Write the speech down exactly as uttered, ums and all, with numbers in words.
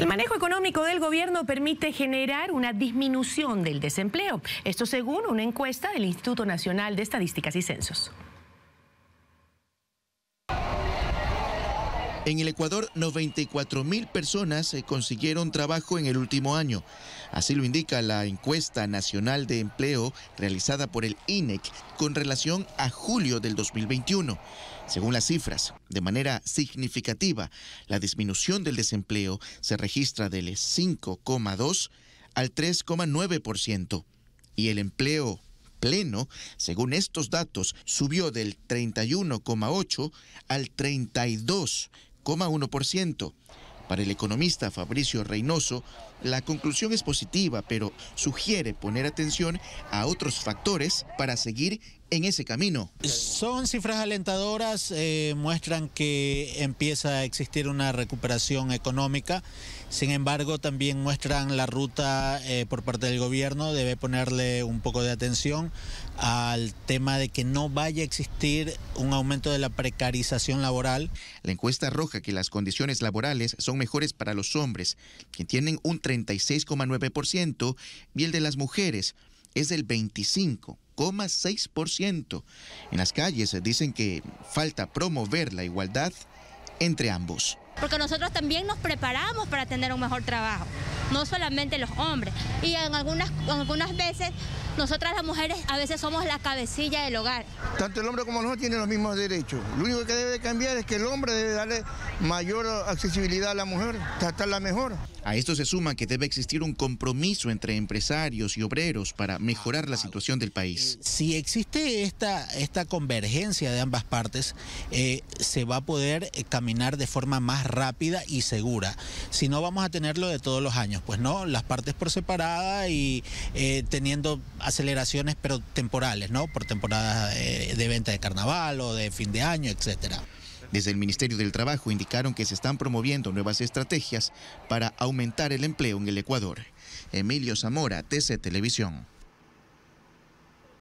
El manejo económico del gobierno permite generar una disminución del desempleo. Esto según una encuesta del Instituto Nacional de Estadísticas y Censos. En el Ecuador, noventa y cuatro mil personas consiguieron trabajo en el último año. Así lo indica la encuesta nacional de empleo realizada por el I N E C con relación a julio del dos mil veintiuno. Según las cifras, de manera significativa, la disminución del desempleo se registra del cinco coma dos al tres coma nueve por ciento y el empleo pleno, según estos datos, subió del treinta y uno coma ocho al treinta y dos coma uno por ciento. Para el economista Fabricio Reynoso, la conclusión es positiva, pero sugiere poner atención a otros factores para seguir en ese camino. Son cifras alentadoras, eh, muestran que empieza a existir una recuperación económica. Sin embargo, también muestran la ruta eh, por parte del gobierno. Debe ponerle un poco de atención al tema de que no vaya a existir un aumento de la precarización laboral. La encuesta arroja que las condiciones laborales son mejores para los hombres, que tienen un treinta y seis coma nueve por ciento, y el de las mujeres es del veinticinco coma seis por ciento. En las calles dicen que falta promover la igualdad entre ambos. Porque nosotros también nos preparamos para tener un mejor trabajo, no solamente los hombres. Y en algunas, en algunas veces, nosotras las mujeres a veces somos la cabecilla del hogar. Tanto el hombre como nosotros tienen los mismos derechos. Lo único que debe de cambiar es que el hombre debe darle mayor accesibilidad a la mujer, tratarla mejor. A esto se suma que debe existir un compromiso entre empresarios y obreros para mejorar la situación del país. Si existe esta, esta convergencia de ambas partes, eh, se va a poder caminar de forma más rápida y segura. Si no, vamos a tenerlo de todos los años, pues no, las partes por separada y eh, teniendo aceleraciones pero temporales, ¿no? Por temporadas eh, de venta de carnaval o de fin de año, etcétera. Desde el Ministerio del Trabajo indicaron que se están promoviendo nuevas estrategias para aumentar el empleo en el Ecuador. Emilio Zamora, T C Televisión.